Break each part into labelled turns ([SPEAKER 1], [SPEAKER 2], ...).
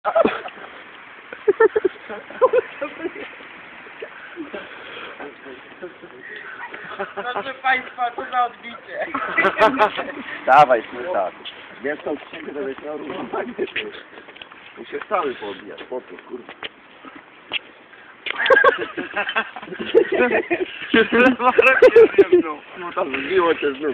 [SPEAKER 1] Proszę Państwa, to na odbicie.
[SPEAKER 2] Dawaj, tak. Wiesz co, księgę to miał różne magnety. I się cały poodbijać, po co, kurwa.
[SPEAKER 1] Lewa ręka się zjebnął.
[SPEAKER 2] No tam zbiło cię z nóg.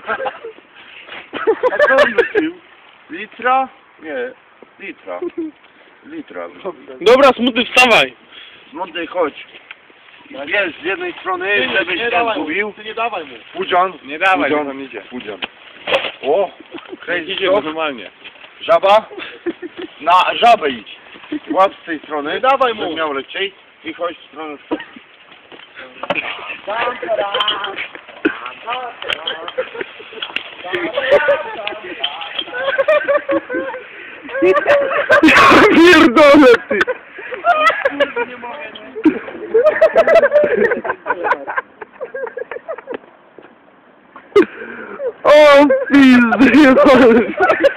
[SPEAKER 1] A co on wypił? Litra?
[SPEAKER 2] Nie, litra. Litra.
[SPEAKER 3] Dobra, smutny, wstawaj!
[SPEAKER 2] Smutny, chodź. Wiesz, z jednej strony, żebyś
[SPEAKER 1] nie
[SPEAKER 2] ten
[SPEAKER 1] dawaj mu,
[SPEAKER 2] zgubił.
[SPEAKER 1] ty nie dawaj mu.
[SPEAKER 2] Pudzian.
[SPEAKER 3] Nie dawaj,
[SPEAKER 2] Pudzian.
[SPEAKER 3] bo tam idzie.
[SPEAKER 2] Pudzian. O, crazy
[SPEAKER 3] Idzie
[SPEAKER 2] dog.
[SPEAKER 3] normalnie.
[SPEAKER 2] Żaba. Na żabę idź. Łap z tej strony.
[SPEAKER 1] Nie dawaj mu.
[SPEAKER 2] żeby miał leciej. I chodź w stronę.
[SPEAKER 3] Pierdolę ty!
[SPEAKER 1] Nie mogę, nie?
[SPEAKER 3] O, pizdy, jebany!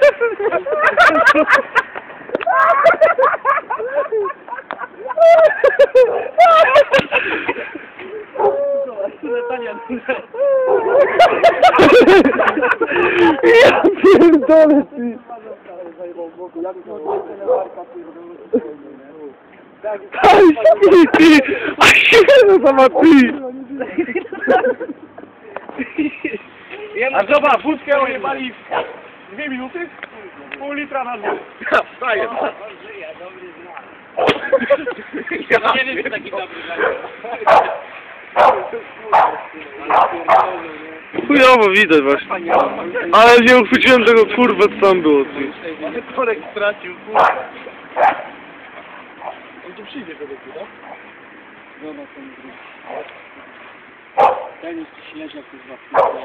[SPEAKER 3] Ja pierdolę ty! Aj, ty! A się sama ty!
[SPEAKER 1] A zobacz, wódkę ojebali w 2 minuty? Pół litra na dół.
[SPEAKER 2] Wstaję.
[SPEAKER 1] Nie wiem, czy taki dobry
[SPEAKER 3] Chujowo widać właśnie. Ale nie uchwyciłem tego kurwa, co tam było ty.
[SPEAKER 1] Ale korek stracił, kurwa. On tu przyjdzie do tego, tak? Zobacz, ten drugi. Ten jest śledziak, kurwa.